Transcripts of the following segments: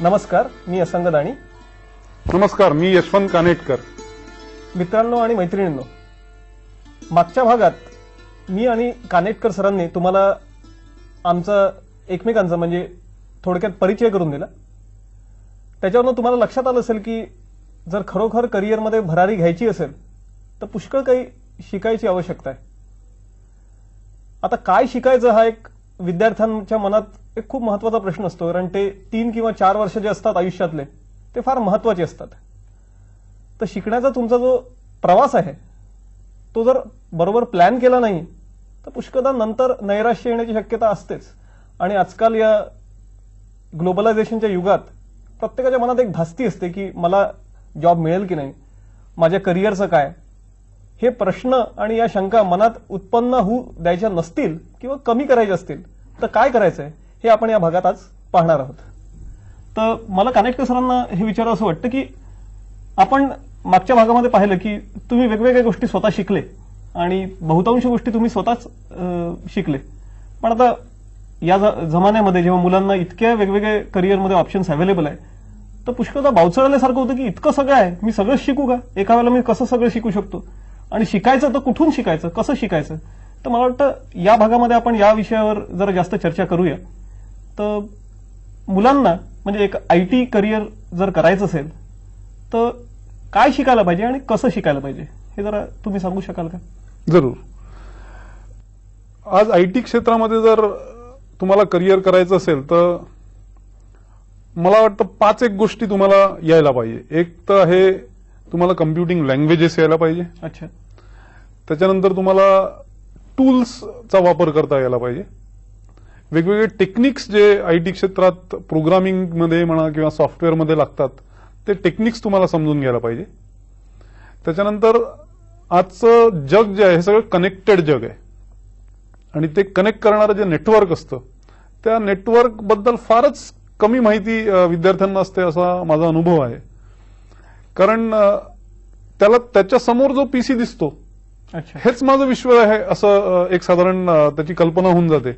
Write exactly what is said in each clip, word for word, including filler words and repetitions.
नमस्कार, मी असंग दाणी. नमस्कार, मी यशवंत कानेटकर. मित्रांनो आणि मैत्रिणींनो, मागच्या भागात मी आणि कानेटकर सरांनी तुम्हाला आमचा एकमेकांचा म्हणजे थोडक्यात परिचय करून दिला. त्याच्यावरून तुम्हाला लक्षात आलं असेल की जर खरोखर करिअरमध्ये भरारी घ्यायची असेल तर पुष्कळ काही शिकायची आवश्यकता आहे. आता काय शिकायचं हा एक विद्यार्थ्यांच्या मनात एक खूप महत्वाचा प्रश्न असतो, कारण ते तीन किंवा चार वर्ष जे असतात आयुष्यातले ते फार महत्वाचे असतात. तर शिकण्याचा तुमचा जो प्रवास आहे तो जर बरोबर प्लॅन केला नाही तर पुष्कळदा नंतर नैराश्य येण्याची शक्यता असतेच. आणि आजकाल या ग्लोबलायझेशनच्या युगात प्रत्येकाच्या मनात एक धास्ती असते की मला जॉब मिळेल की नाही, माझ्या करिअरचं काय, हे प्रश्न आणि या शंका मनात उत्पन्न होऊ द्यायच्या नसतील किंवा कमी करायचे असतील तर काय करायचंय हे आपण या भागात आज पाहणार आहोत. तर मला कानेटकर सरांना हे विचारावं असं वाटतं की आपण मागच्या भागामध्ये पाहिलं की तुम्ही वेगवेगळ्या गोष्टी स्वतः शिकले आणि बहुतांश गोष्टी तुम्ही स्वतःच शिकले. पण आता या जमान्यामध्ये जेव्हा मुलांना इतक्या वेगवेगळ्या करिअरमध्ये ऑप्शन्स अवेलेबल आहे तर पुष्कळदा बावचळल्यासारखं होतं की इतकं सगळं आहे, मी सगळं शिकू का, एका वेळेला मी कसं सगळं शिकू शकतो, आणि शिकायचं तर कुठून शिकायचं, कसं शिकायचं. तर मला वाटतं या भागामध्ये आपण या विषयावर जरा जास्त चर्चा करूया. तर मुलांना म्हणजे एक आयटी करिअर जर करायचं असेल तर काय शिकायला पाहिजे आणि कसं शिकायला पाहिजे हे जरा तुम्ही सांगू शकाल का? जरूर. आज आयटी क्षेत्रामध्ये जर तुम्हाला करिअर करायचं असेल तर मला वाटतं पाच एक गोष्टी तुम्हाला यायला पाहिजे. एक तर आहे तुम्हाला कम्प्युटिंग लँग्वेजेस यायला पाहिजे. अच्छा. त्याच्यानंतर तुम्हाला टूल्सचा वापर करता यायला पाहिजे. वेगवेगळे टेक्निक्स जे आयटी क्षेत्रात प्रोग्रामिंगमध्ये म्हणा किंवा सॉफ्टवेअरमध्ये लागतात ते टेक्निक्स तुम्हाला समजून घ्यायला पाहिजे. त्याच्यानंतर आजचं जग जे आहे हे सगळं कनेक्टेड जग आहे आणि ते कनेक्ट करणारं जे नेटवर्क असतं त्या नेटवर्क बद्दल फारच कमी माहिती विद्यार्थ्यांना असते असा माझा अनुभव आहे. कारण त्याला त्याच्या समोर जो पीसी दिसतो हेच माझं विश्व आहे असं एक साधारण त्याची कल्पना होऊन जाते.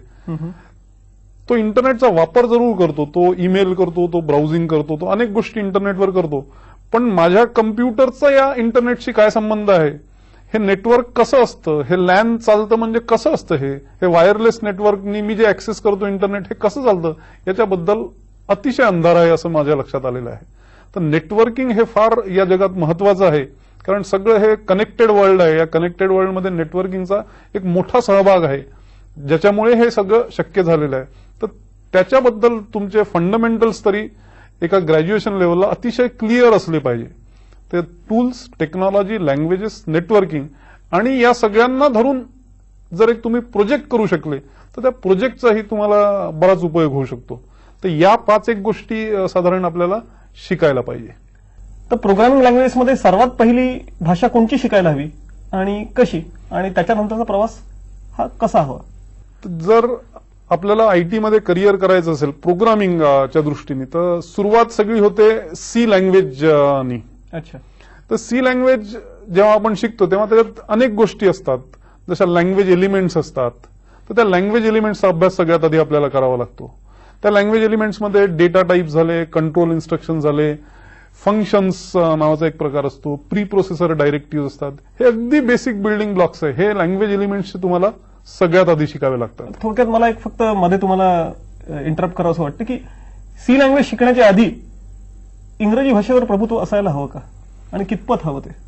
तो इंटरनेटचा वापर जरूर करतो, तो ईमेल करतो, तो ब्राउझिंग करतो, तो अनेक गोष्टी इंटरनेटवर करतो, पण माझ्या कम्प्युटरचा या इंटरनेटशी काय संबंध आहे, हे नेटवर्क कसं असतं, हे लॅन चालतं म्हणजे कसं असतं, हे हे वायरलेस नेटवर्कनी मी जे ऍक्सेस करतो इंटरनेट हे कसं चालतं याच्याबद्दल अतिशय अंधार आहे असं माझ्या लक्षात आलेलं आहे. तर नेटवर्किंग हे फार या जगात महत्वाचं आहे, कारण सगळं हे कनेक्टेड वर्ल्ड आहे. या कनेक्टेड वर्ल्डमध्ये नेटवर्किंगचा एक मोठा सहभाग आहे ज्याच्यामुळे हे सगळं शक्य झालेलं आहे. तर त्याच्याबद्दल तुमचे फंडामेंटल्स तरी एका ग्रॅज्युएशन लेवलला अतिशय क्लिअर असले पाहिजे. ते टूल्स, टेक्नॉलॉजी, लँग्वेजेस, नेटवर्किंग आणि या सगळ्यांना धरून जर एक तुम्ही प्रोजेक्ट करू शकले तर त्या प्रोजेक्टचाही तुम्हाला बराच उपयोग होऊ शकतो. तर या पाच एक गोष्टी साधारण आपल्याला शिकायला पाहिजे. तर प्रोग्रामिंग लँग्वेजमध्ये सर्वात पहिली भाषा कोणती शिकायला हवी आणि कशी, आणि त्याच्यानंतरचा प्रवास हा कसा हवा? जर आपल्याला आयटी मध्ये करिअर करायचं असेल प्रोग्रामिंगच्या दृष्टीने तर सुरुवात सगळी होते सी लँग्वेजनी. अच्छा. तर सी लँग्वेज जेव्हा आपण शिकतो तेव्हा त्याच्यात अनेक गोष्टी असतात, जशा लँग्वेज एलिमेंट्स असतात. तर त्या लँग्वेज एलिमेंट्सचा अभ्यास सगळ्यात आधी आपल्याला करावा लागतो. त्या लँग्वेज एलिमेंट्समध्ये डेटा टाईप झाले, कंट्रोल इन्स्ट्रक्शन झाले, फंक्शन्स नावाचा एक प्रकार असतो, प्री प्रोसेसर डायरेक्टिव्ह असतात. हे अगदी बेसिक बिल्डिंग ब्लॉक्स आहे. हे लँग्वेज एलिमेंट्सचे तुम्हाला सगळ्यात आधी शिकावे लागतात. थोडक्यात मला एक फक्त मध्ये तुम्हाला इंटरप्ट करावं असं वाटतं की सी लँग्वेज शिकण्याच्या आधी इंग्रजी भाषेवर प्रभुत्व असायला हवं का आणि कितपत हवं ते?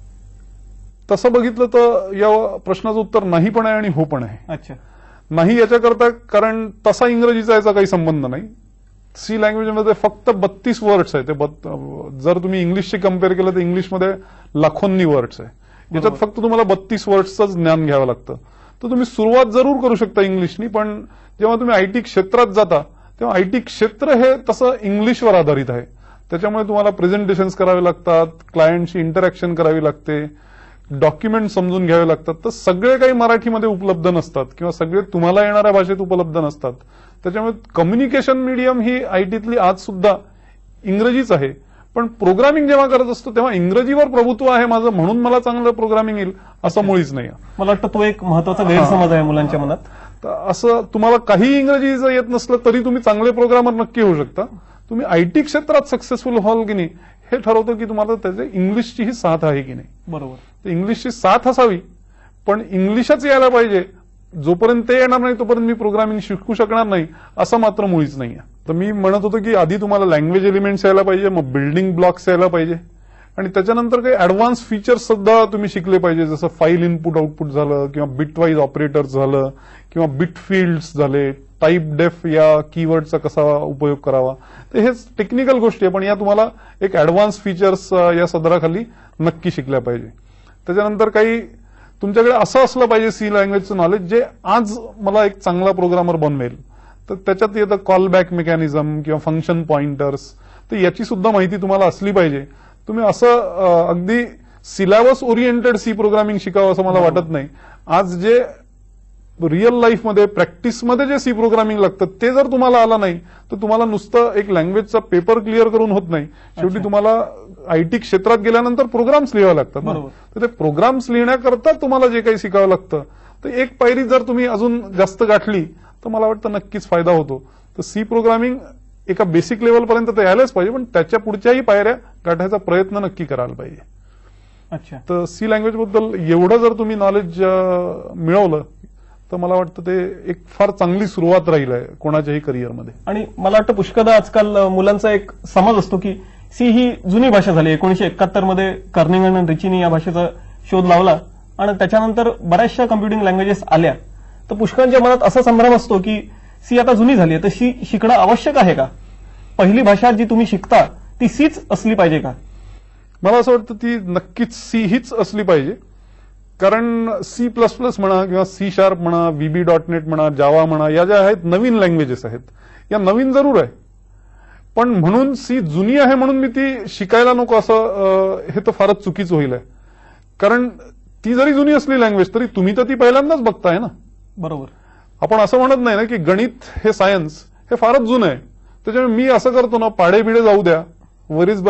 तसं बघितलं तर या प्रश्नाचं उत्तर नाही पण आहे आणि हो पण आहे. अच्छा. नाही याच्याकरता कारण तसा इंग्रजीचा याचा काही संबंध नाही. सी लँग्वेजमध्ये फक्त बत्तीस वर्ड्स आहे. ते जर तुम्ही इंग्लिशशी कम्पेअर केलं तर इंग्लिशमध्ये लाखोंनी वर्ड्स आहे. याच्यात फक्त तुम्हाला बत्तीस वर्ड्सचं ज्ञान घ्यावं लागतं. तर तुम्ही सुरुवात जरूर करू शकता इंग्लिशनी, पण जेव्हा तुम्ही आयटी क्षेत्रात जाता तेव्हा आयटी क्षेत्र हे तसं इंग्लिशवर आधारित आहे. त्याच्यामुळे तुम्हाला प्रेझेंटेशन्स करावे लागतात, क्लायंटशी इंटरॅक्शन करावी लागते, डॉक्युमेंट समजून घ्यावे लागतात. तर सगळे काही मराठीमध्ये उपलब्ध नसतात किंवा सगळे तुम्हाला येणाऱ्या भाषेत उपलब्ध नसतात. त्याच्यामुळे कम्युनिकेशन मीडियम ही आयटीतली आज सुद्धा इंग्रजीच आहे. पण प्रोग्रामिंग जेव्हा करत असतो तेव्हा इंग्रजीवर प्रभुत्व आहे माझं म्हणून मला चांगलं प्रोग्रामिंग येईल असं मुळीच नाही. मला वाटतं तो एक महत्वाचा गैरसमज आहे मुलांच्या मनात. असं तुम्हाला काही इंग्रजी जर येत नसलं तरी तुम्ही चांगले प्रोग्रामर नक्की होऊ शकता. तुम्ही आयटी क्षेत्रात सक्सेसफुल व्हाल की नाही हे ठरवतं की तुम्हाला त्याचे इंग्लिशची ही साथ आहे की नाही. बरोबर. तर इंग्लिशची साथ असावी, पण इंग्लिशच यायला पाहिजे. जोपर्यंत ते येणार नाही तोपर्यंत मी प्रोग्रामिंग शिकू शकणार नाही असं मात्र मुळीच नाहीये. तर मी म्हणत होतो की आधी तुम्हाला लँग्वेज एलिमेंट्स यायला पाहिजे, मग बिल्डिंग ब्लॉक्स यायला पाहिजे, आणि त्याच्यानंतर काही ऍडव्हान्स फीचर्स सुद्धा तुम्ही शिकले पाहिजे, जसं फाईल इनपुट आउटपुट झालं, किंवा बिट वाईज ऑपरेटर्स झालं, किंवा बिट फील्ड्स झाले, टाईप डेफ या कीवर्डचा कसा उपयोग करावा. तर हेच टेक्निकल गोष्टी आहे, पण या तुम्हाला एक ऍडव्हान्स फीचर्स या सदराखाली नक्की शिकल्या पाहिजे. त्याच्यानंतर काही तुमच्याकडे असं असलं पाहिजे सी लँग्वेजचं नॉलेज जे आज मला एक चांगला प्रोग्रामर बनवेल. तर त्याच्यात येतं कॉल बॅक मेकॅनिझम किंवा फंक्शन पॉइंटर्स, तर याची सुद्धा माहिती तुम्हाला असली पाहिजे. तुम्ही असं अगदी सिलेबस ओरिएंटेड सी प्रोग्रामिंग शिकावं असं मला वाटत नाही. आज जे रिअल लाईफमध्ये प्रॅक्टिसमध्ये जे सी प्रोग्रामिंग लागतं ते जर तुम्हाला आलं नाही तर तुम्हाला नुसतं एक लँग्वेजचा पेपर क्लिअर करून होत नाही. शेवटी तुम्हाला आयटी क्षेत्रात गेल्यानंतर प्रोग्राम्स लिहावे लागतात. तर ते प्रोग्राम्स लिहिण्याकरता तुम्हाला जे काही शिकावं लागतं तर एक पायरी जर तुम्ही अजून जास्त गाठली तर मला वाटतं नक्कीच फायदा होतो. तर सी प्रोग्रामिंग एका बेसिक लेवलपर्यंत तर यायलाच पाहिजे, पण त्याच्या पुढच्याही पायऱ्या गाठायचा प्रयत्न नक्की करायला पाहिजे. अच्छा. तर सी लँग्वेजबद्दल एवढं जर तुम्ही नॉलेज मिळवलं तर मला वाटतं ते एक फार चांगली सुरुवात राहील आहे कोणाच्याही करिअरमध्ये. आणि मला वाटतं पुष्कळदा आजकाल मुलांचा एक समज असतो की सी ही जुनी भाषा झाली. एकोणीशे एकाहत्तर मध्ये कर्निंगन आणि रिचीनी या भाषेचा शोध लावला आणि त्याच्यानंतर बऱ्याचशा कम्प्युटिंग लँग्वेजेस आल्या. तर पुष्कळांच्या मनात असा संभ्रम असतो की सी आता जुनी झाली आहे तर सी शिकणं आवश्यक आहे का? पहिली भाषा जी तुम्ही शिकता ती सीच असली पाहिजे का? मला असं वाटतं ती नक्कीच सी हीच असली पाहिजे. कारण सी प्लस प्लस म्हणा किंवा सी शार्प म्हणा, व्हीबी डॉट नेट म्हणा, जावा म्हणा, या ज्या आहेत नवीन लँग्वेजेस आहेत, या नवीन जरूर आहे, पण म्हणून सी जुनी आहे म्हणून मी ती शिकायला नको असं हे तर फारच चुकीचं होईल आहे. कारण ती जरी जुनी असली लँग्वेज तरी तुम्ही तर ती पहिल्यांदाच बघताय ना. बरोबर. आपण असं म्हणत नाही ना की गणित हे सायन्स हे फारच जुनं आहे, त्याच्यामुळे मी असं करतो ना, पाडे बिडे जाऊ द्या, वरीज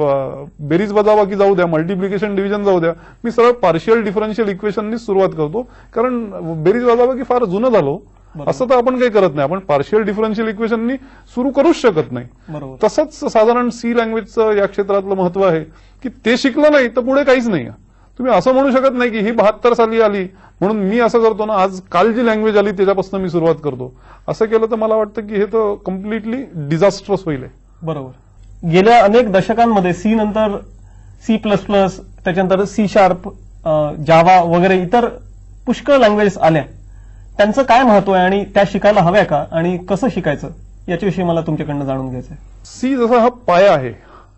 बेरीज वजाबाकी जाऊ द्या, मल्टिप्लिकेशन डिव्हिजन जाऊ द्या, मी सरळ पार्शियल डिफरन्शियल इक्वेशननी सुरुवात करतो. कारण बेरीज वजाबाकी फार जुनं झालो असं तर आपण काही करत नाही. आपण पार्शियल डिफरन्शियल इक्वेशननी सुरू करूच शकत नाही. तसंच साधारण सी लँग्वेजचं या क्षेत्रातलं महत्व आहे की ते शिकलं नाही तर पुढे काहीच नाही. तुम्ही असं म्हणू शकत नाही की ही बहात्तर साली आली म्हणून मी असं करतो ना, आज काल जी लँग्वेज आली त्याच्यापासून मी सुरुवात करतो. असं केलं तर मला वाटतं की हे तर कम्प्लिटली डिझास्टरस होईल. बरोबर. गेल्या अनेक दशकांमध्ये सी नंतर सी प्लस प्लस, त्याच्यानंतर सी शार्प, जावा वगैरे इतर पुष्कळ लँग्वेजेस आल्या. त्यांचं काय महत्व आहे आणि त्या शिकायला हव्या का आणि कसं शिकायचं याच्याविषयी मला तुमच्याकडनं जाणून घ्यायचं आहे. सी जसा हा पाया आहे,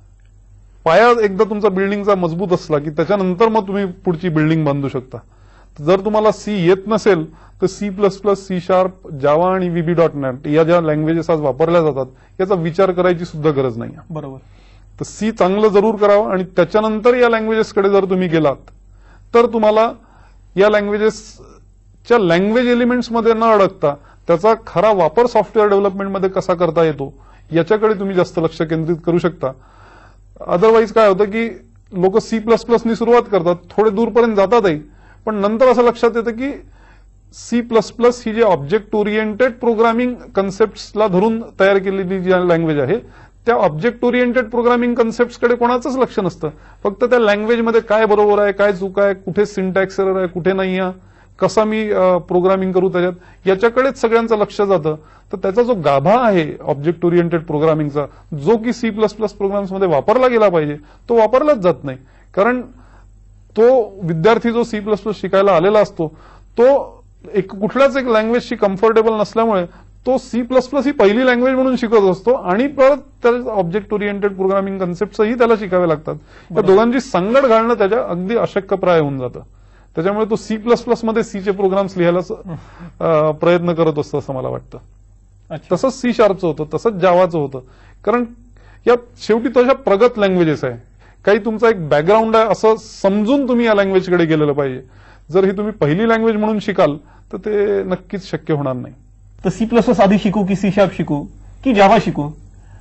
पाया एकदा तुमचा बिल्डिंगचा मजबूत असला की त्याच्यानंतर मग तुम्ही पुढची बिल्डिंग बांधू शकता. जर तुम्हाला सी येत नसेल तर C plus plus, C sharp, Java आणि व्हीबी डॉट नेट या ज्या लँग्वेजेस आज वापरल्या जातात याचा विचार करायची सुद्धा गरज नाही. बरोबर. तर सी चांगलं जरूर करावं आणि त्याच्यानंतर या लँग्वेजेसकडे जर तुम्ही गेलात तर तुम्हाला या लँग्वेजेसच्या लँग्वेज एलिमेंट्समध्ये न अडकता त्याचा खरा वापर सॉफ्टवेअर डेव्हलपमेंटमध्ये कसा करता येतो याच्याकडे तुम्ही जास्त लक्ष केंद्रित करू शकता. अदरवाईज काय होतं की लोक सी प्लस प्लसनी सुरुवात करतात, थोडे दूरपर्यंत जातातही, पण नंतर असं लक्षात येतं की सी प्लस प्लस ही जी ऑब्जेक्ट ओरिएंटेड प्रोग्रामिंग कन्सेप्टला धरून तयार केलेली जी लँग्वेज आहे त्या ऑब्जेक्ट ओरिएंटेड प्रोग्रामिंग कन्सेप्टकडे कोणाचंच लक्ष नसतं. फक्त त्या लँग्वेजमध्ये काय बरोबर आहे, काय चूक आहे, कुठे सिंटॅक्स एरर आहे, कुठे नाही आहे, कसं मी प्रोग्रामिंग करू त्याच्यात, याच्याकडेच सगळ्यांचं लक्ष जातं. तर त्याचा जो गाभा आहे ऑब्जेक्ट ओरिएंटेड प्रोग्रामिंगचा, जो की सी प्लस प्लस प्रोग्राम्समध्ये वापरला गेला पाहिजे, तो वापरलाच जात नाही. कारण तो विद्यार्थी जो सी प्लस प्लस शिकायला आलेला असतो तो एक कुठल्याच एक लँग्वेजशी कम्फर्टेबल नसल्यामुळे तो सी प्लस प्लस ही पहिली लँग्वेज म्हणून शिकत असतो आणि परत त्या ऑब्जेक्ट ओरिएंटेड प्रोग्रामिंग कन्सेप्टही त्याला शिकावे लागतात. त्या दोघांची सांगड घालणं त्याच्या अगदी अशक्यप्राय होऊन जातं. त्याच्यामुळे तो सी प्लस प्लस मध्ये सीचे प्रोग्राम्स लिहायला प्रयत्न करत असतो असं मला वाटतं. तसंच सी शार्पचं होतं, तसंच जावाचं होतं. कारण या शेवटी तशा प्रगत लँग्वेजेस आहे, काही तुमचा एक बॅकग्राऊंड आहे असं समजून तुम्ही या लँग्वेजकडे गेलेलं पाहिजे. जर ही तुम्ही पहिली लँग्वेज म्हणून शिकाल तर ते नक्कीच शक्य होणार नाही. तर सी प्लस प्लस आधी शिकू की सी शार्प शिकू की जावा शिकू?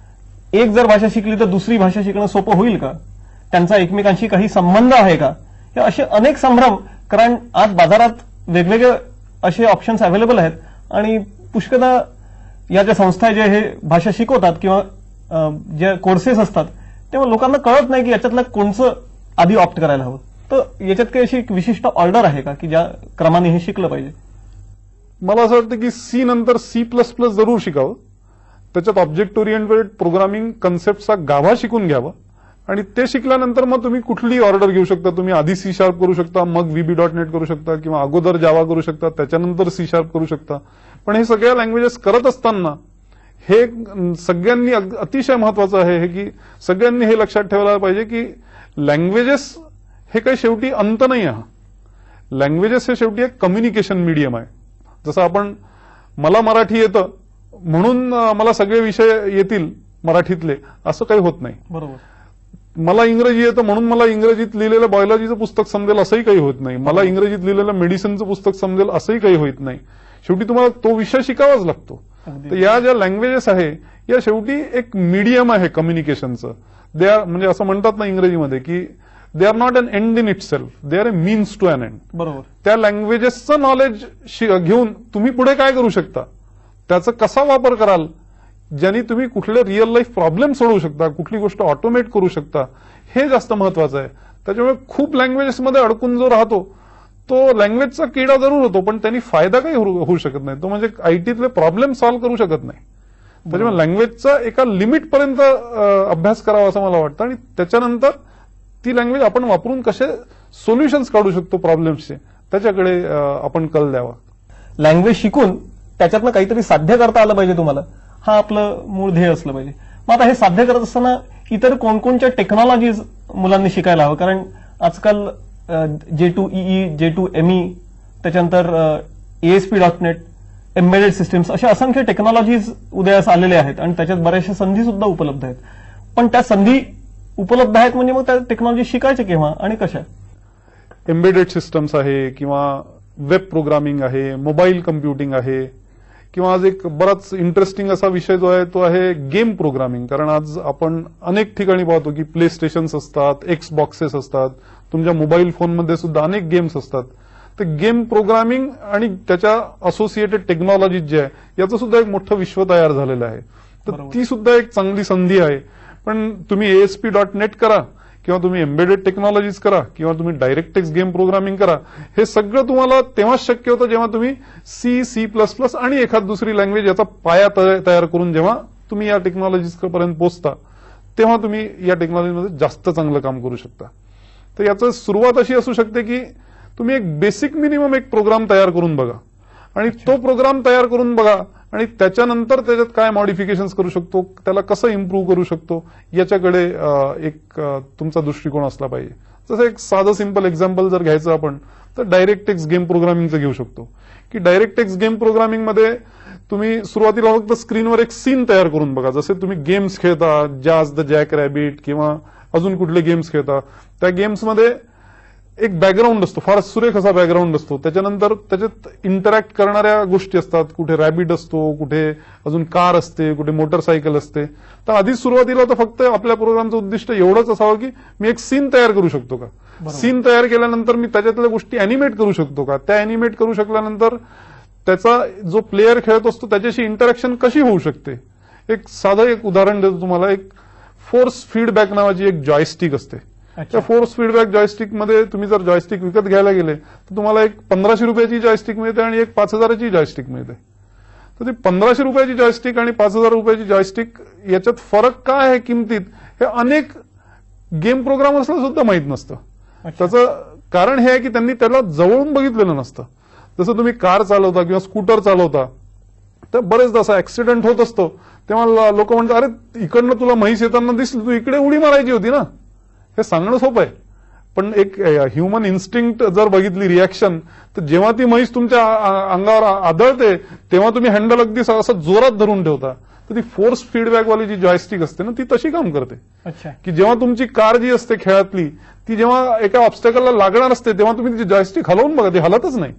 एक जर भाषा शिकली तर दुसरी भाषा शिकणं सोपं होईल का? त्यांचा एकमेकांशी काही संबंध आहे का? हे असे अनेक संभ्रम. कारण आज बाजारात वेगवेगळे असे ऑप्शन्स अवेलेबल आहेत आणि पुष्कळदा या ज्या संस्था जे हे भाषा शिकवतात किंवा अं, जे कोर्सेस असतात तेव्हा लोकांना कळत नाही की याच्यातलं कोणचं आधी ऑप्ट करायला हवं. तर याच्यात काही अशी एक विशिष्ट ऑर्डर आहे का की ज्या क्रमाने हे शिकलं पाहिजे? मला असं वाटतं की सी नंतर सी प्लस प्लस जरूर शिकावं. त्याच्यात ऑब्जेक्ट ओरिएंटेड प्रोग्रामिंग कन्सेप्टचा गाभा शिकून घ्यावा आणि ते शिकल्यानंतर मग तुम्ही कुठलीही ऑर्डर घेऊ शकता. तुम्ही आधी सी शार्प करू शकता, मग व्हीबी डॉट नेट करू शकता, किंवा अगोदर जावा करू शकता, त्याच्यानंतर सी शार्प करू शकता. पण हे सगळ्या लँग्वेजेस करत असताना हे सगळ्यांनी अतिशय महत्वाचं आहे हे की सगळ्यांनी हे लक्षात ठेवायला पाहिजे की लँग्वेजेस हे काही शेवटी अंत नाही आहे. लँग्वेजेस हे शेवटी एक कम्युनिकेशन मीडियम आहे. जसं आपण मला मराठी येतं म्हणून मला सगळे विषय येतील मराठीतले असं काही होत नाही. बरोबर. मला इंग्रजी येतं म्हणून मला इंग्रजीत लिहिलेलं बायोलॉजीचं पुस्तक समजेल असंही काही होत नाही. मला इंग्रजीत लिहिलेलं मेडिसिनचं पुस्तक समजेल असंही काही होत नाही. शेवटी तुम्हाला तो विषय शिकावाच लागतो. तर या ज्या लँग्वेजेस आहे या शेवटी एक मीडियम आहे कम्युनिकेशनचं. दे आर म्हणजे असं म्हणतात ना इंग्रजीमध्ये की they are not an end in itself, they are a means to an end. बरोबर. त्या लँग्वेजेसचं नॉलेज घेऊन तुम्ही पुढे काय करू शकता, त्याचा कसा वापर कराल, ज्यांनी तुम्ही कुठले रिअल लाईफ प्रॉब्लेम सोडवू शकता, कुठली गोष्ट ऑटोमेट करू शकता, हे जास्त महत्वाचं आहे. त्याच्यामुळे खूप लँग्वेजेसमध्ये अडकून जो राहतो तो लँग्वेजचा किडा जरूर होतो पण त्यांनी फायदा काही होऊ शकत नाही. तो म्हणजे आयटीतले प्रॉब्लेम सॉल्व्ह करू शकत नाही. त्याच्यामुळे लँग्वेजचा एका लिमिटपर्यंत अभ्यास करावा असं मला वाटतं आणि त्याच्यानंतर ती लँग्वेज आपण वापरून कसे सोल्युशन्स काढू शकतो प्रॉब्लेम्सचे त्याच्याकडे आपण कल द्यावा. लँग्वेज शिकून त्याच्यातनं काहीतरी साध्य करता आलं पाहिजे तुम्हाला, हा आपलं मूळ ध्येय असलं पाहिजे. मग आता हे साध्य करत असताना इतर कोणकोणत्या टेक्नॉलॉजीज मुलांनी शिकायला हवं? कारण आजकाल J two E J two M E त्याच्यानंतर ASP dot net, embedded systems अशा असंख्य टेक्नॉलॉजीज उदयास आलेले आहेत आणि त्याच्यात बऱ्याचशा संधी सुद्धा उपलब्ध आहेत. पण त्या संधी उपलब्ध आहेत म्हणजे मग त्या टेक्नॉलॉजी शिकायच्या केव्हा आणि कशा? एम्बेडेड सिस्टम्स आहे किंवा वेब प्रोग्रामिंग आहे, मोबाईल कम्प्युटिंग आहे, किंवा आज एक बराच इंटरेस्टिंग असा विषय जो आहे तो आहे गेम प्रोग्रामिंग. कारण आज आपण अनेक ठिकाणी पाहतो की प्ले स्टेशन्स असतात, एक्स बॉक्सेस असतात, तुमच्या मोबाईल फोनमध्ये सुद्धा अनेक गेम्स असतात. तर गेम प्रोग्रामिंग आणि त्याच्या असोसिएटेड टेक्नॉलॉजी जे आहे याचं सुद्धा एक मोठं विश्व तयार झालेलं आहे. तर ती सुद्धा एक चांगली संधी आहे. पण तुम्ही एएसपी डॉट नेट करा किंवा तुम्ही एम्बेडेड टेक्नॉलॉजीज करा किंवा तुम्ही डायरेक्टेक्स गेम प्रोग्रामिंग करा, हे सगळं तुम्हाला तेव्हाच शक्य होतं जेव्हा तुम्ही सी, सी प्लस प्लस आणि एखाद दुसरी लँग्वेज याचा पाया तयार करून जेव्हा तुम्ही या टेक्नॉलॉजीजपर्यंत पोहोचता तेव्हा तुम्ही या टेक्नॉलॉजीमध्ये जास्त चांगलं काम करू शकता. तर याचं सुरुवात अशी असू शकते की तुम्ही एक बेसिक मिनिमम एक प्रोग्राम तयार करून बघा आणि तो प्रोग्राम तयार करून बघा आणि त्याच्यानंतर त्याच्यात काय मॉडिफिकेशन्स करू शकतो, त्याला कसं इम्प्रूव्ह करू शकतो याच्याकडे एक तुमचा दृष्टिकोन असला पाहिजे. जसं एक साधं सिंपल एक्झाम्पल जर घ्यायचं आपण तर डायरेक्टेक्स गेम प्रोग्रामिंगचं घेऊ शकतो की डायरेक्टेक्स गेम प्रोग्रामिंगमध्ये तुम्ही सुरुवातीला फक्त स्क्रीनवर एक सीन तयार करून बघा. जसे तुम्ही गेम्स खेळता, जाज द जॅक रॅबिट किंवा अजून कुठले गेम्स खेळता, त्या गेम्समध्ये एक बॅकग्राऊंड असतो, फार सुरेख असा बॅकग्राऊंड असतो. त्याच्यानंतर त्याच्यात इंटरॅक्ट करणाऱ्या गोष्टी असतात, कुठे रॅबिट असतो, कुठे अजून कार असते, कुठे मोटरसायकल असते. तर आधीच सुरुवातीला तर फक्त आपल्या प्रोग्रामचं उद्दिष्ट एवढंच असावं की मी एक सीन तयार करू शकतो का, सीन तयार केल्यानंतर मी त्याच्यातल्या गोष्टी अॅनिमेट करू शकतो का, त्या अॅनिमेट करू शकल्यानंतर त्याचा जो प्लेयर खेळत असतो त्याच्याशी इंटरॅक्शन कशी होऊ शकते. एक साधं एक उदाहरण देतो तुम्हाला. एक फोर्स फीडबॅक नावाची एक जॉयस्टिक असते. त्या फोर्स फीडबॅक जॉयस्टिकमध्ये तुम्ही जर जॉयस्टिक विकत घ्यायला गेले तर तुम्हाला एक पंधराशे रुपयाची जॉयस्टिक मिळते आणि एक पाच हजाराची जॉयस्टिक मिळते. तर ती पंधराशे रुपयाची जॉयस्टिक आणि पाच हजार रुपयाची जॉयस्टिक याच्यात फरक काय आहे किमतीत हे अनेक गेम प्रोग्रामर्सला सुद्धा माहीत नसतं. त्याचं कारण हे आहे की त्यांनी त्याला जवळून बघितलेलं नसतं. जसं तुम्ही कार चालवता किंवा स्कूटर चालवता तर बरेचदा असा ऍक्सिडेंट होत असतो तेव्हा लोक म्हणतात अरे इकडनं तुला म्हैस येताना दिसली, तू इकडे उडी मारायची होती ना. हे सांगणं सोपं आहे पण एक ह्युमन इन्स्टिंक्ट जर बघितली रिॲक्शन तर जेव्हा ती म्हैस तुमच्या अंगावर आदळते तेव्हा तुम्ही हँडल अगदी असं जोरात धरून ठेवता. तर ती फोर्स फीडबॅकवाली जी जॉयस्टिक असते ना ती तशी काम करते की जेव्हा तुमची कार जी असते खेळातली ती जेव्हा एका ऑब्स्टॅकलला लागणार असते तेव्हा तुम्ही ती जॉयस्टिक हलवून बघा, ती हलतच नाही.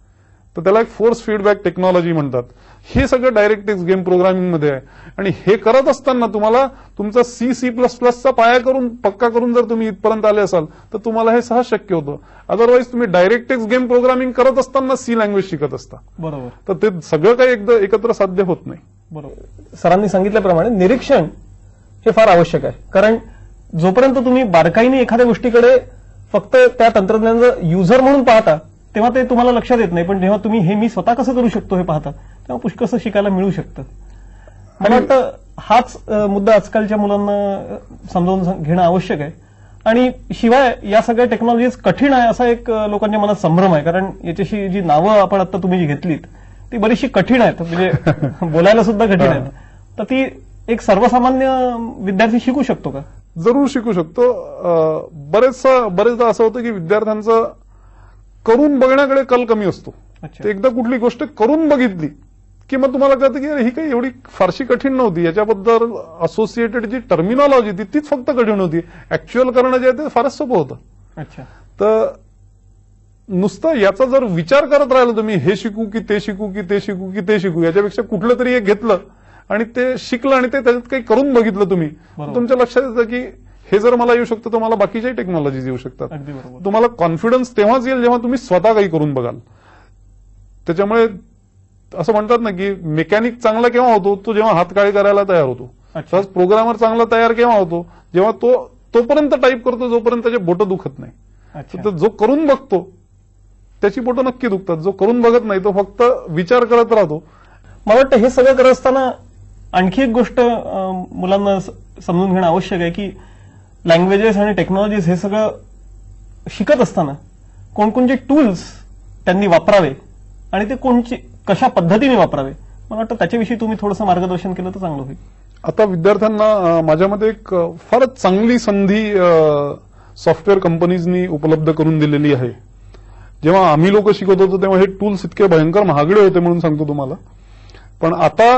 तर त्याला एक फोर्स फीडबॅक टेक्नॉलॉजी म्हणतात. हे सगळं डायरेक्टेक्स गेम प्रोग्रामिंगमध्ये आहे आणि हे करत असताना तुम्हाला तुमचा सी, सी प्लस प्लसचा पाया करून पक्का करून जर तुम्ही इथपर्यंत आले असाल तर तुम्हाला हे सहज शक्य होतं. अदरवाईज तुम्ही डायरेक्टेक्स गेम प्रोग्रामिंग करत असताना सी लँग्वेज शिकत असता. बरोबर. तर ते सगळं काही एकदा एकत्र साध्य होत नाही. बरोबर. सरांनी सांगितल्याप्रमाणे निरीक्षण हे फार आवश्यक आहे. कारण जोपर्यंत तुम्ही बारकाईने एखाद्या गोष्टीकडे फक्त त्या तंत्रज्ञानाचं युजर म्हणून पाहता तेव्हा ते तुम्हाला लक्षात येत नाही, पण जेव्हा तुम्ही हे मी स्वतः कसं करू शकतो हे पाहता तेव्हा पुष्कळसं शिकायला मिळू शकतं. मला वाटतं हाच अ, मुद्दा आजकालच्या मुलांना अ, समजावून सांग- घेणं आवश्यक आहे. आणि शिवाय या सगळ्या टेक्नॉलॉजीज कठीण आहे असा एक अ, लोकांच्या मनात संभ्रम आहे. कारण याच्याशी जी नावं आपण आता तुम्ही जी घेतलीत ती बरीचशी कठीण आहेत, म्हणजे बोलायला सुद्धा कठीण आहेत. तर ती एक सर्वसामान्य विद्यार्थी शिकू शकतो का? जरूर शिकू शकतो. अं, बरेच बरेचदा असं होतं की विद्यार्थ्यांचं करून बघण्याकडे कल कमी असतो. अच्छा. ते एकदा कुठली गोष्ट करून बघितली की मग तुम्हाला कळतं की अरे ही काही एवढी फारशी कठीण नव्हती, याच्याबद्दल असोसिएटेड जी टर्मिनॉलॉजी होती तीच फक्त कठीण होती, ऍक्च्युअल करणं जे आहे ते फारच सोपं होतं. अच्छा. तर नुसतं याचा जर विचार करत राहिलं तुम्ही, हे शिकू की ते शिकू की ते शिकू की ते शिकू, याच्यापेक्षा कुठलं तरी एक घेतलं आणि ते शिकलं आणि ते त्याच्यात काही करून बघितलं तुम्ही, बरोबर. तुमच्या लक्षात येतं की हे जर मला येऊ शकतं तर मला बाकीच्याही टेक्नॉलॉजीज येऊ शकतात. अगदी बरोबर. तुम्हाला कॉन्फिडन्स तेव्हाच येईल जेव्हा तुम्ही स्वतः काही करून बघाल. त्याच्यामुळे असं म्हणतात ना की मेकॅनिक चांगला केव्हा होतो, तो जेव्हा हातकाळी करायला तयार होतो. अच्छा. तसंच प्रोग्रामर चांगला तयार केव्हा होतो, जेव्हा तो तोपर्यंत टाईप करतो जोपर्यंत त्याचे बोटं दुखत नाही. अच्छा. तर जो करून बघतो त्याची बोटं नक्की दुखतात, जो करून बघत नाही तो फक्त विचार करत राहतो. मला वाटतं हे सगळं करत असताना आणखी एक गोष्ट अं, मुलांना स- समजून घेणं आवश्यक आहे की लँग्वेजेस आणि टेक्नॉलॉजीज हे सगळं शिकत असताना कोणकोणते टूल्स त्यांनी वापरावे आणि ते कोणची कशा पद्धतीने वापरावे, मला वाटतं त्याच्याविषयी तुम्ही थोडंसं मार्गदर्शन केलं तर चांगलं होईल. आता विद्यार्थ्यांना अं, माझ्या मते एक अं, फारच चांगली संधी सॉफ्टवेअर कंपनीजनी उपलब्ध करून दिलेली आहे. जेव्हा आम्ही लोक शिकत होतो तेव्हा हे टूल्स इतके भयंकर महागडे होते म्हणून सांगतो तुम्हाला. पण आता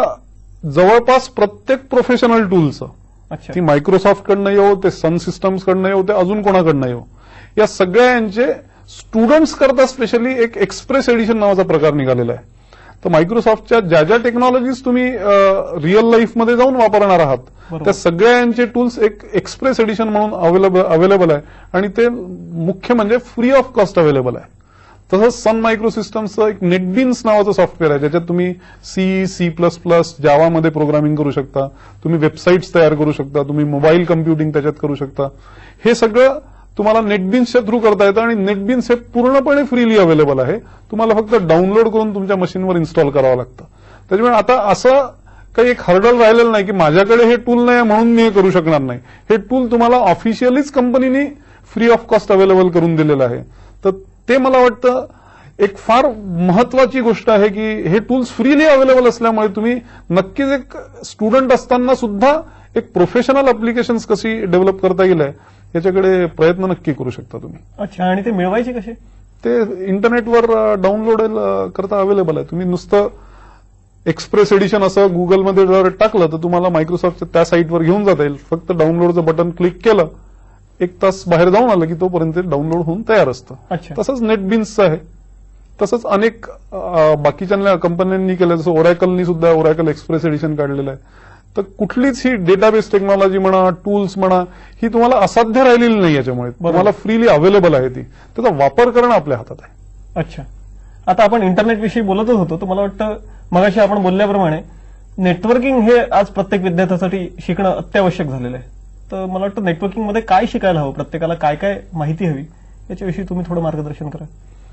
जवळपास प्रत्येक प्रोफेशनल टूल्स, अच्छा. ती मायक्रोसॉफ्ट कडनं येऊ, ते सन सिस्टम्स कडनं येऊ, ते अजून कोणाकडनं येऊ, या सगळ्यांचे स्टुडंट्स करता स्पेशली एक एक्सप्रेस एडिशन नावाचा प्रकार निघालेला आहे. तर मायक्रोसॉफ्टच्या ज्या ज्या टेक्नॉलॉजीज तुम्ही रिअल लाईफमध्ये जाऊन वापरणार आहात बरोबर. त्या सगळ्यांचे टूल्स एक एक्सप्रेस एडिशन म्हणून अवेलेबल अवेलेबल आहे आणि ते मुख्य म्हणजे फ्री ऑफ कॉस्ट अवेलेबल आहे. तसंच सन मायक्रोसिस्टम्सचं एक नेटबीन्स नावाचं सॉफ्टवेअर आहे, ज्याच्यात तुम्ही सी सी प्लस प्लस जावामध्ये प्रोग्रामिंग करू शकता, तुम्ही वेबसाईट्स तयार करू शकता, तुम्ही मोबाईल कम्प्युटिंग त्याच्यात करू शकता. हे सगळं तुम्हाला नेटबीन्सच्या थ्रू करता येतं आणि नेटबीन्स हे पूर्णपणे फ्रीली अवेलेबल आहे. तुम्हाला फक्त डाउनलोड करून तुमच्या मशीनवर इन्स्टॉल करावं लागतं. त्याच्यामुळे आता असं काही एक हर्डल राहिलेलं नाही की माझ्याकडे हे टूल नाही म्हणून मी हे करू शकणार नाही. हे टूल तुम्हाला ऑफिशियलीच कंपनीने फ्री ऑफ कॉस्ट अवेलेबल करून दिलेलं आहे. तर ते मला वाटतं एक फार महत्वाची गोष्ट आहे की हे टूल्स फ्रीली अवेलेबल असल्यामुळे तुम्ही नक्कीच एक स्टुडंट असताना सुद्धा एक प्रोफेशनल अप्लिकेशन्स कशी डेव्हलप करता येईल याच्याकडे प्रयत्न नक्की करू शकता तुम्ही. अच्छा. आणि ते मिळवायचे कसे? ते इंटरनेटवर डाउनलोड करता अवेलेबल आहे. तुम्ही नुसतं एक्सप्रेस एडिशन असं गुगलमध्ये जर टाकलं तर तुम्हाला मायक्रोसॉफ्टच्या त्या साईटवर घेऊन जाता येईल. फक्त डाउनलोडचं बटन क्लिक केलं, एक तास बाहेर जाऊन आलं की तोपर्यंत डाउनलोड होऊन तयार असतं. अच्छा. तसंच नेटबीन्सचं आहे. तसंच अनेक अं, बाकीच्या कंपन्यांनी केलं, जसं ओरॅकलनी सुद्धा ओरॅकल एक्सप्रेस एडिशन काढलेलं आहे. तर कुठलीच ही डेटाबेस टेक्नॉलॉजी म्हणा, टूल्स म्हणा, ही तुम्हाला असाध्य राहिलेली नाही. याच्यामुळे तुम्हाला फ्रीली अवेलेबल आहे ती. त्याचा वापर करणं आपल्या हातात आहे. अच्छा. आता आपण इंटरनेटविषयी बोलतच होतो, तर मला वाटतं मगाशी आपण बोलल्याप्रमाणे नेटवर्किंग हे आज प्रत्येक विद्यार्थ्यासाठी शिकणं अत्यावश्यक झालेलं आहे. तर मला वाटतं नेटवर्किंगमध्ये काय शिकायला हवं, प्रत्येकाला काय काय माहिती हवी, याच्याविषयी तुम्ही थोडं मार्गदर्शन करा.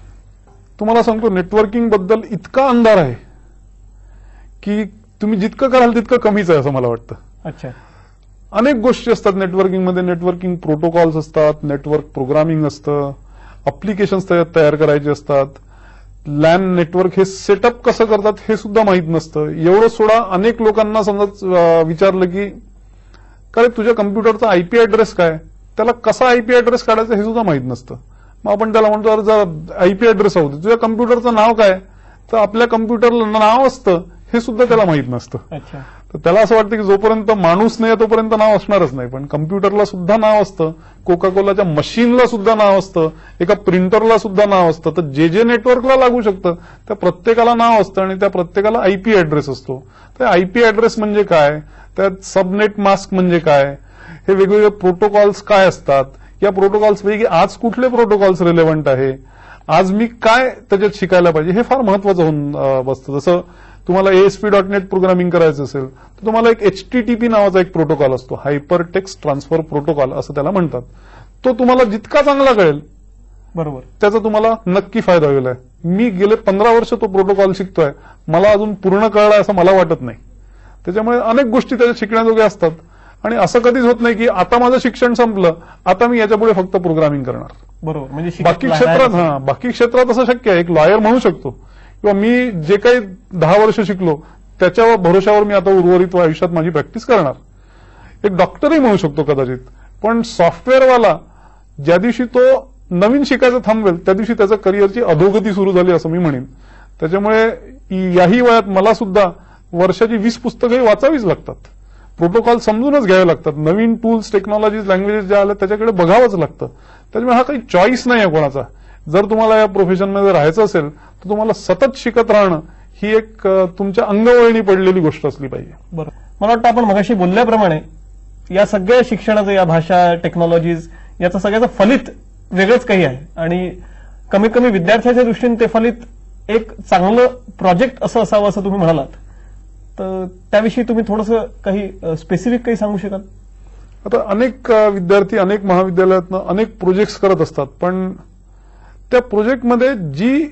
तुम्हाला सांगतो नेटवर्किंग बद्दल इतका अंधार आहे की तुम्ही जितकं कराल तितकं कमीच आहे असं मला वाटतं. अच्छा. अनेक गोष्टी असतात नेटवर्किंगमध्ये. नेटवर्किंग प्रोटोकॉल्स असतात, नेटवर्क प्रोग्रामिंग असतं, अप्लिकेशन्स तयार करायचे असतात, लॅन नेटवर्क हे सेटअप कसं करतात हे सुद्धा माहीत नसतं. एवढं सोडा, अनेक लोकांना समजा विचारलं की काय तुझ्या कम्प्युटरचा आयपी ऍड्रेस काय, त्याला कसा आयपी ऍड्रेस काढायचा हे सुद्धा माहीत नसतं. मग आपण त्याला म्हणतो अरे जर आयपी ऍड्रेस होते, तुझ्या कम्प्युटरचं नाव काय, तर आपल्या कम्प्युटरला नाव असतं हे सुद्धा त्याला माहीत नसतं. अच्छा. तर त्याला असं वाटतं की जोपर्यंत माणूस नाही तोपर्यंत नाव असणारच नाही. पण कम्प्युटरला सुद्धा नाव असतं, कोका कोलाच्या मशीनला सुद्धा नाव असतं, एका प्रिंटरला सुद्धा नाव असतं. तर जे जे नेटवर्कला लागू शकतं त्या प्रत्येकाला नाव असतं आणि त्या प्रत्येकाला आयपी ऍड्रेस असतो. तर आयपी ऍड्रेस म्हणजे काय, त्यात सबनेट मास्क म्हणजे काय, हे वेगवेगळे प्रोटोकॉल्स काय असतात, या प्रोटोकॉल्सपैकी आज कुठले प्रोटोकॉल्स रिलेव्हंट आहे, आज मी काय त्याच्यात शिकायला पाहिजे, हे फार महत्वाचं होऊन बसतं. जसं तुम्हाला एएसपी डॉट नेट प्रोग्रामिंग करायचं असेल तर तुम्हाला एक एचटीटीपी नावाचा एक प्रोटोकॉल असतो, हायपर टेक्स्ट ट्रान्सफर प्रोटोकॉल असं त्याला म्हणतात. तो तुम्हाला जितका चांगला कळेल बरोबर त्याचा तुम्हाला नक्की फायदा होईल. मी गेले पंधरा वर्ष तो प्रोटोकॉल शिकतोय, मला अजून पूर्ण कळला असं मला वाटत नाही. त्याच्यामुळे अनेक गोष्टी त्याच्यात शिकण्याजोग्या असतात आणि असं कधीच होत नाही की आता माझं शिक्षण संपलं, आता मी याच्यापुढे फक्त प्रोग्रामिंग करणार. बरोबर, म्हणजे शिकत बाकी राहणार क्षेत्रात आहे. हा बाकी क्षेत्रात असं शक्य आहे. एक लॉयर म्हणू शकतो किंवा मी जे काही दहा वर्ष शिकलो त्याच्यावर भरोशावर मी आता उर्वरित आयुष्यात माझी प्रॅक्टिस करणार. एक डॉक्टरही म्हणू शकतो कदाचित. पण सॉफ्टवेअरवाला ज्या दिवशी तो नवीन शिकायचं थांबवेल त्या दिवशी त्याच्या करिअरची अधोगती सुरू झाली असं मी म्हणेन. त्याच्यामुळे याही वयात मला सुद्धा वर्षाची वीस पुस्तकंही वाचावीच लागतात, प्रोटोकॉल समजूनच घ्यावे लागतात, नवीन टूल्स टेक्नॉलॉजीज लँग्वेजेस ज्या आल्या त्याच्याकडे बघावंच लागतं. त्याच्यामुळे हा काही चॉईस नाही आहे कोणाचा. जर तुम्हाला या प्रोफेशनमध्ये राहायचं असेल तर तुम्हाला सतत शिकत राहणं ही एक तुमच्या अंगवळणी पडलेली गोष्ट असली पाहिजे. बरं, मला वाटतं आपण मगाशी बोलल्याप्रमाणे या सगळ्या शिक्षणाचं, या भाषा टेक्नॉलॉजीज याचं सगळ्याचं फलित वेगळंच काही आहे आणि कमीत कमी विद्यार्थ्याच्या दृष्टीने ते फलित एक चांगलं प्रोजेक्ट असं असावं असं तुम्ही म्हणालात. तर त्याविषयी तुम्ही थोडंसं काही स्पेसिफिक काही सांगू शकाल? आता अनेक विद्यार्थी अनेक महाविद्यालयातनं अनेक प्रोजेक्ट्स करत असतात, पण त्या प्रोजेक्टमध्ये जी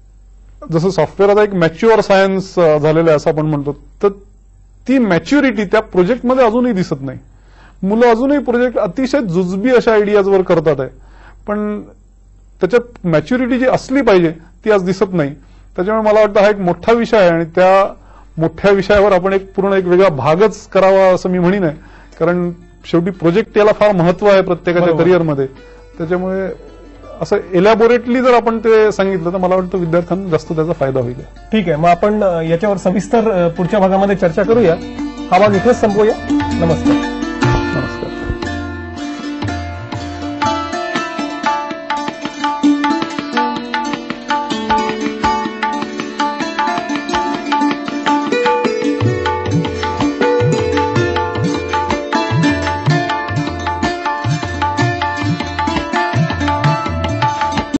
जसं सॉफ्टवेअर आता एक मॅच्युअर सायन्स झालेलं आहे असं आपण म्हणतो, तर ती मॅच्युरिटी त्या प्रोजेक्टमध्ये अजूनही दिसत नाही. मुलं अजूनही प्रोजेक्ट अतिशय जुजबी अशा आयडियाजवर करतात आहे, पण त्याच्यात मॅच्युरिटी जी असली पाहिजे ती आज दिसत नाही. त्याच्यामुळे मला वाटतं हा एक मोठा विषय आहे आणि त्या मोठ्या विषयावर आपण एक पूर्ण एक वेगळा भागच करावा असं मी म्हणीन आहे. कारण शेवटी प्रोजेक्ट याला फार महत्व आहे प्रत्येकाच्या बरोबर. करिअरमध्ये. त्याच्यामुळे असं एलॅबोरेटली जर आपण ते सांगितलं तर मला वाटतं विद्यार्थ्यांना जास्त त्याचा फायदा होईल. ठीक आहे, मग आपण याच्यावर सविस्तर पुढच्या भागामध्ये चर्चा करूया. हा भाग इथेच संपवूया. नमस्कार.